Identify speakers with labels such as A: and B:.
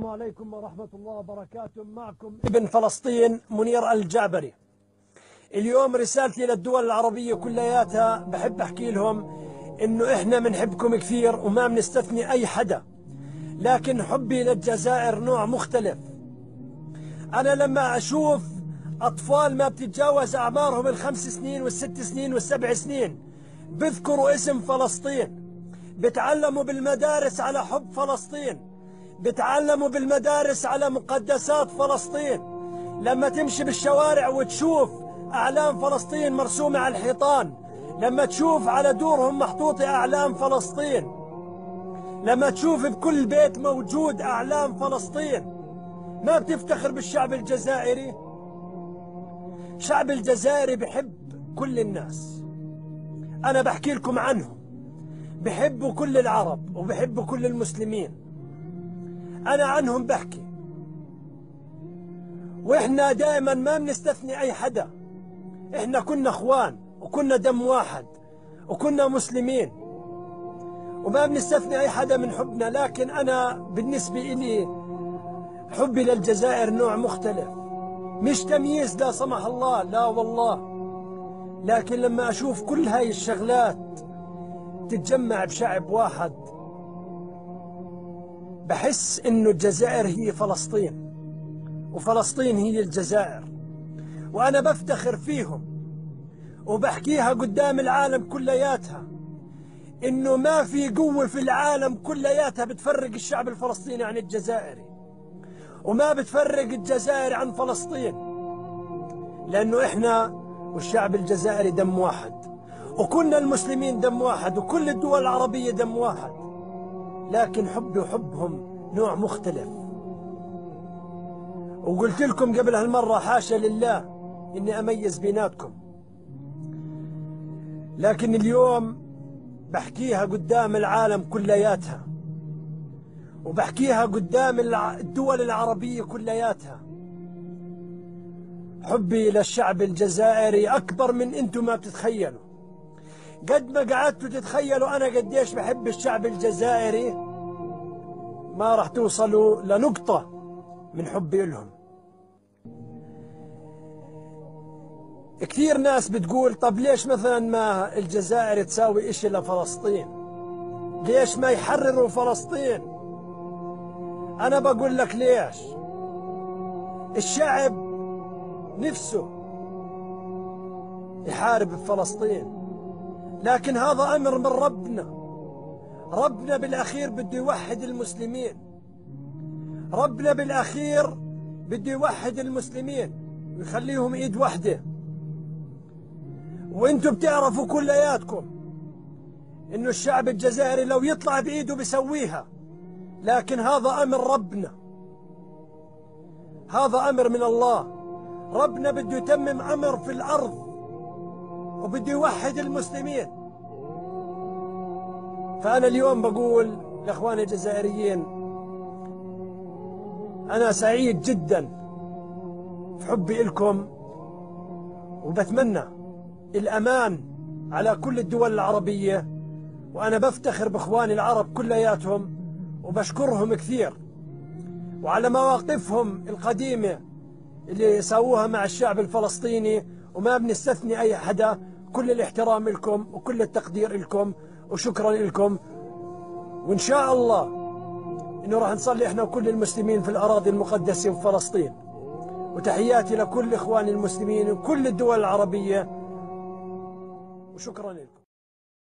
A: السلام عليكم ورحمة الله وبركاته. معكم ابن فلسطين منير الجعبري. اليوم رسالتي للدول العربية كلياتها، بحب أحكي لهم إنه إحنا بنحبكم كثير وما بنستثني أي حدا، لكن حبي للجزائر نوع مختلف. أنا لما أشوف أطفال ما بتتجاوز أعمارهم الخمس سنين والست سنين والسبع سنين بذكروا اسم فلسطين، بتعلموا بالمدارس على حب فلسطين، بتعلموا بالمدارس على مقدسات فلسطين. لما تمشي بالشوارع وتشوف أعلام فلسطين مرسومة على الحيطان، لما تشوف على دورهم محطوطة أعلام فلسطين، لما تشوف بكل بيت موجود أعلام فلسطين، ما بتفتخر بالشعب الجزائري؟ الشعب الجزائري بحب كل الناس، أنا بحكي لكم عنهم، بحبوا كل العرب وبحبوا كل المسلمين، أنا عنهم بحكي. وإحنا دائما ما بنستثني أي حدا، إحنا كنا إخوان وكنا دم واحد وكنا مسلمين وما بنستثني أي حدا من حبنا. لكن أنا بالنسبة إلي حبي للجزائر نوع مختلف، مش تمييز لا سمح الله، لا والله، لكن لما أشوف كل هاي الشغلات تتجمع بشعب واحد بحس إنه الجزائر هي فلسطين وفلسطين هي الجزائر، وأنا بفتخر فيهم وبحكيها قدام العالم كلياتها إنه ما في قوة في العالم كلياتها بتفرق الشعب الفلسطيني عن الجزائري، وما بتفرق الجزائر عن فلسطين، لأنه إحنا والشعب الجزائري دم واحد، وكنا المسلمين دم واحد، وكل الدول العربية دم واحد، لكن حبي وحبهم نوع مختلف. وقلت لكم قبل هالمرة حاشا لله إني أميز بيناتكم، لكن اليوم بحكيها قدام العالم كلياتها، وبحكيها قدام الدول العربية كلياتها. حبي للشعب الجزائري أكبر من أنتم ما بتتخيلوا. قد ما قعدتوا تتخيلوا أنا قديش بحب الشعب الجزائري ما راح توصلوا لنقطة من حبي لهم. كثير ناس بتقول طب ليش مثلا ما الجزائر تساوي إشي لفلسطين؟ ليش ما يحرروا فلسطين؟ أنا بقول لك ليش. الشعب نفسه يحارب بفلسطين، لكن هذا أمر من ربنا. ربنا بالأخير بده يوحد المسلمين، ربنا بالأخير بده يوحد المسلمين ويخليهم إيد واحدة. وانتم بتعرفوا كلياتكم إنه الشعب الجزائري لو يطلع بإيده بيسويها، لكن هذا أمر ربنا، هذا أمر من الله. ربنا بده يتمم أمر في الأرض وبده يوحد المسلمين. فأنا اليوم بقول لإخواني الجزائريين أنا سعيد جدا في حبي إلكم، وبتمنى الأمان على كل الدول العربية، وأنا بفتخر بإخواني العرب كلياتهم وبشكرهم كثير وعلى مواقفهم القديمة اللي سووها مع الشعب الفلسطيني، وما بنستثني أي حدا. كل الاحترام لكم وكل التقدير لكم وشكرا لكم، وإن شاء الله إنه راح نصلي إحنا وكل المسلمين في الأراضي المقدسة وفلسطين. وتحياتي لكل إخواني المسلمين وكل الدول العربية، وشكرا لكم.